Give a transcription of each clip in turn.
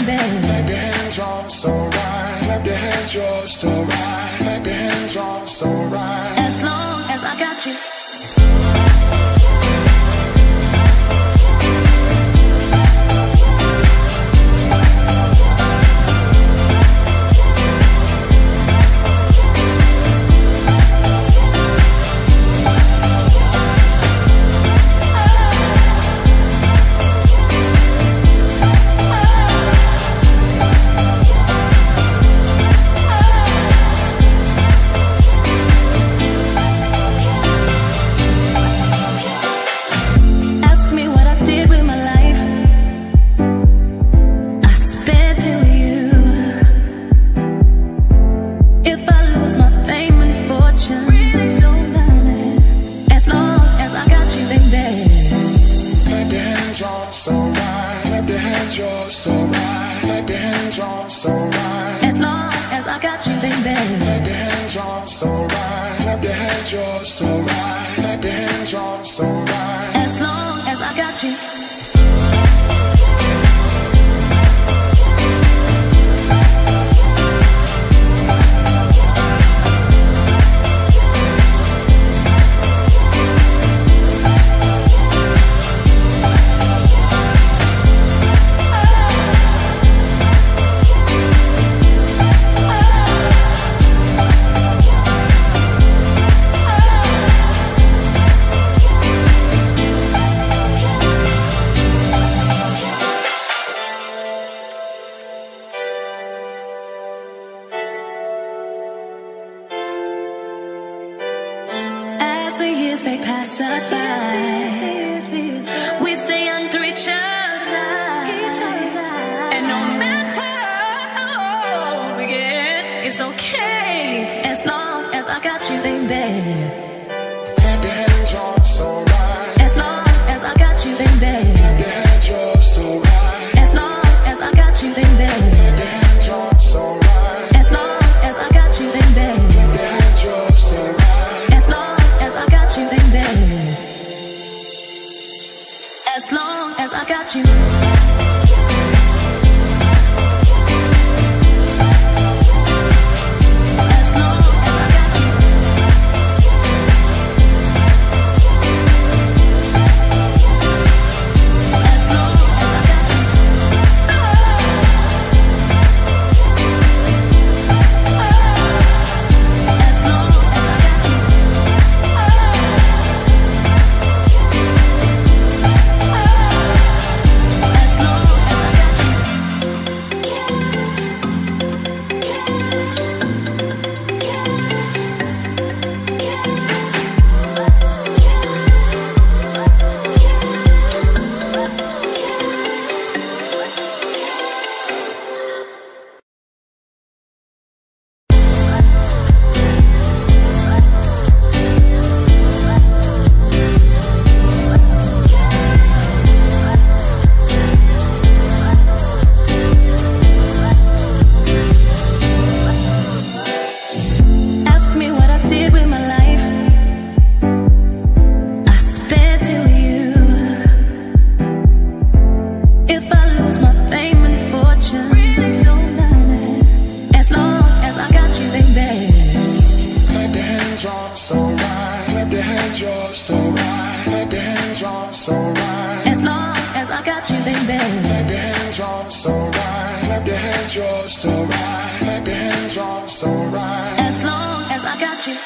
baby. Clap your hands, you're so right. Clap your hands, you're so right. Clap your hands, you're so right. As long as I got you. As long as I got you, baby. Clap your hands, you're so right. Clap your hands, you're so right. Clap your hands, you're so right. As long as I got you. They pass us by. We stay under each other, and no matter how we get, it's okay as long as I got you, baby. Clap your hands, you're so right. As long as I got you, baby. Clap your hands, you're so right. As long as I got you, baby. Clap your hands, you're so right. As long as I got you, baby. Clap your hands, you're so right. As long as I got you, baby. As long as I got you. so right. As long as I got you, baby. Clap your hands, you're so right. Clap your hands, you're so right. Clap your hands, you're so right. As long as I got you.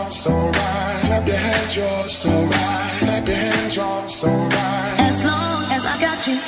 so right. Clap your hands, you're so right. Clap your hands, you're so right. As long as I got you.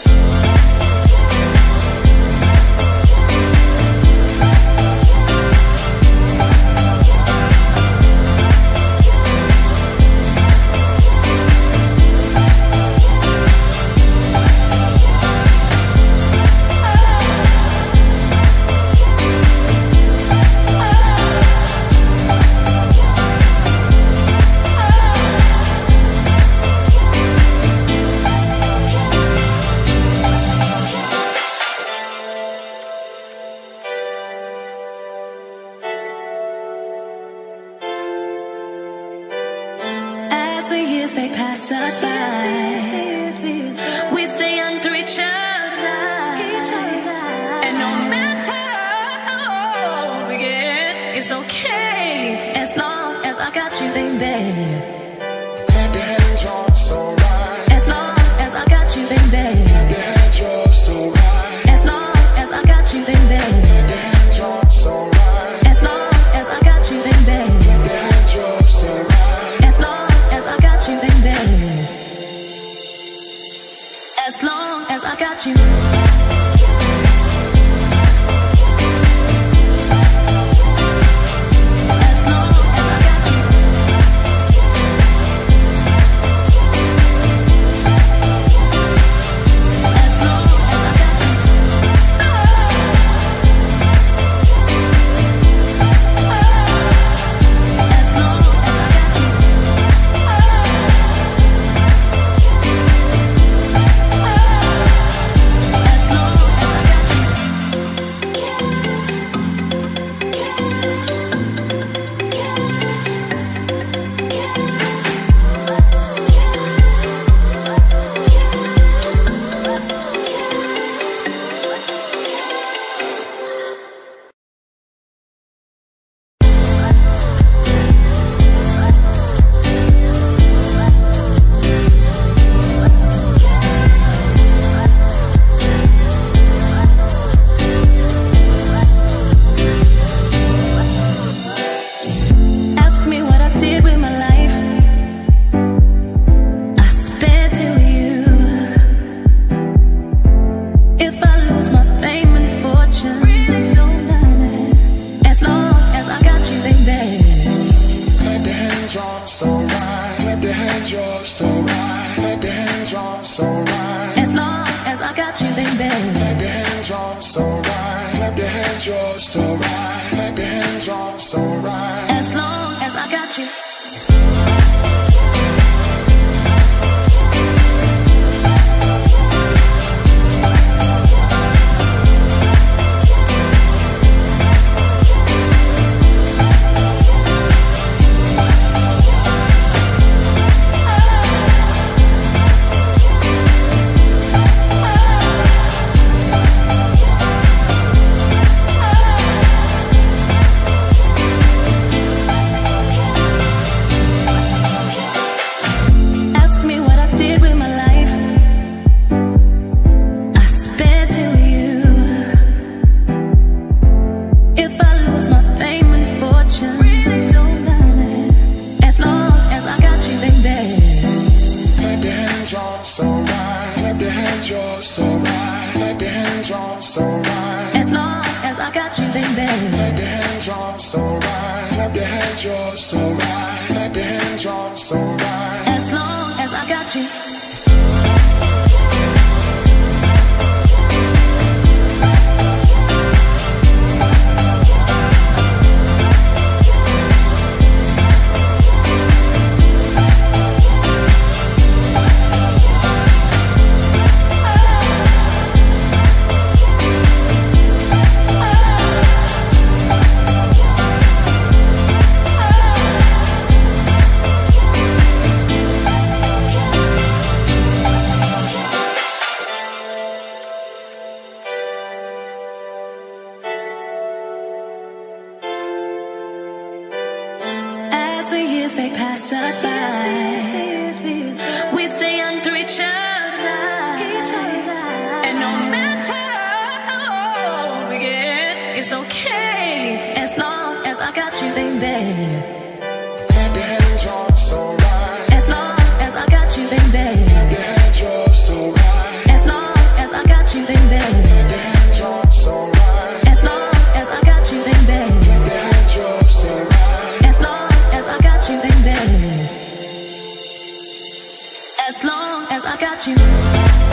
The years they pass us by, we stay young through each other, and no matter how we get, it's okay as long as I got you, baby. Clap your hands, you're so right. As long as I got you, baby. Clap your hands, you're so right. As long as I got you, baby. Clap your hands, you're so right. As long as I got you, baby. Clap your hands, you're so right. As long as I got you, baby. As long as I got you. As long as I got you. As long as I got you. As long as I got you. As long as I got you. Ask me what I did with my life. I spent it with you. If I lose my fame and fortune, don't matter. As long as I got you, baby. Clap your hands, you're so right. Clap your hands, you're so right. Clap your hands, you're so right. As long as I got you, baby. Clap your hands, you're so right. Clap your hands, you're so right. Clap your hands, you're so right. As long as I got you. Ask me what I did with my life. I spent it with you. If I lose my fame and fortune, don't matter. As long as I got you, baby. Clap your hands, you're so right. Clap your hands, you're so right. Clap your hands, you're so right. As long as I got you, baby. Clap your hands, you're so right. Clap your hands, you're so right. Clap your hands, you're so right. As long as I got you. The years they pass us by, we stay young through each other, and no matter how we get, it's okay as long as I got you, baby. as long as I got you.